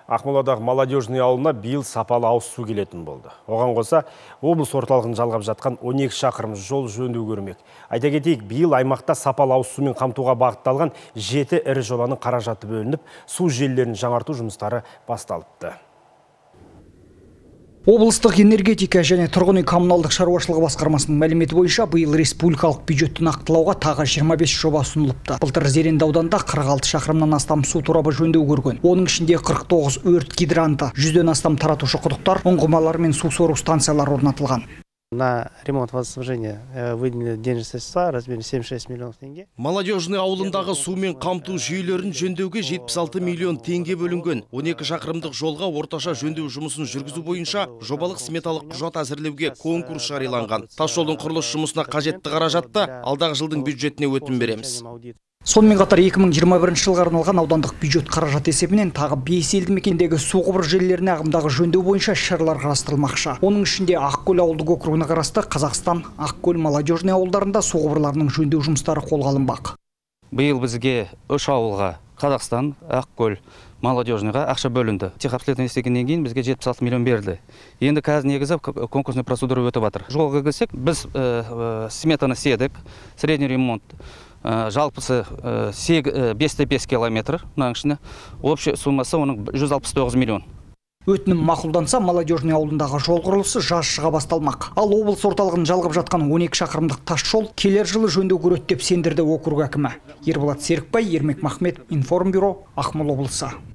Ақмоладағы молодежный ауылына биыл сапалы ауыз су келетін болды. Оған қоса, облыс орталығын жалғап жатқан 12 шақырым жол жөндеу көрмек. Айта кетейік, биыл аймақта сапалы ауыз сумен қамтуға бағытталған 7 ірі жобаның қаражаты бөлініп, су желілерін жаңарту жұмыстары басталыпты. Облыстық энергетика және тұрғын үй коммуналдық шаруашылығы басқармасының мәліметі бойынша биыл республикалық бюджетті нақтылауға тағы 25 жоба ұсынылыпты. Былтыр Зеренді ауданында 46 шақырымнан астам су торабы жөндеу көрген. Оның ішінде 49 өрт гидранты, 100-ден астам таратушы құдықтар, ұңғымалар мен су сору станциялары орнатылған. На ремонт водоснабжения выделены денежные средства в размере 76 миллионов тенге. Молодежный ауылындағы сумен қамту жүйелерін жөндеуге 76 миллион теңге бөлінген. 12 шақырымдық жолға орташа жөндеу жұмысын жүргізу бойынша жобалық сметалық құжат әзірлеуге конкурс жарияланған. Тас жолдың құрылыс жұмысына қажетті қаражатты алдағы жылдың бюджетіне өтім береміз. Сонымен қатар 2021 жылға арналған аудандық бюджет қаражат есебінен тағы 5 елді мекендегі су құбыр желілеріне ағымдағы жөндеу бойынша шаралар қарастырылмақшы. Оның ішінде Ақкөл ауылдық округіне қарасты Қазақстан, Ақкөл, молодежный ауылдарында су құбырларының жөндеу жұмыстары қолға алынбақ. Биыл бізге 3 ауылға Қазақстан, Ақкөл, молодежныйға ақша бөлінді. Техобследование істегеннен кейін бізге 76 миллион берілді. Енді қазір негізі конкурсный процедура өтіп жатыр. Жолға келсек, біз сметаны седік, средний ремонт жалпысы 5,5 километр, общая суммасы оның 169 миллион. Өтінім мақұлданса, молодежный ауылындағы жол құрылысы жаз шыға басталмақ. Ал облыс орталығын жалғап жатқан 12 шақырымдық тас жол келер жылы жөндеу көреді деп сендірді округ әкімі. Ерболат Серікбай, Ермек Махметов, Информбюро, Ақмола облысы.